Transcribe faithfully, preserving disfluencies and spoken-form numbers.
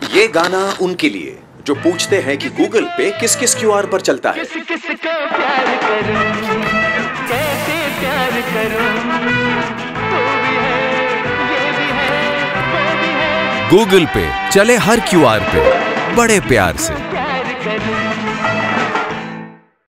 ये गाना उनके लिए जो पूछते हैं कि गूगल पे किस किस क्यूआर पर चलता है। किस किस को प्यार करूं, कैसे प्यार करूं, तू भी है, ये भी है, वो भी है। गूगल पे चले हर क्यूआर पे बड़े प्यार से। प्यार करूं।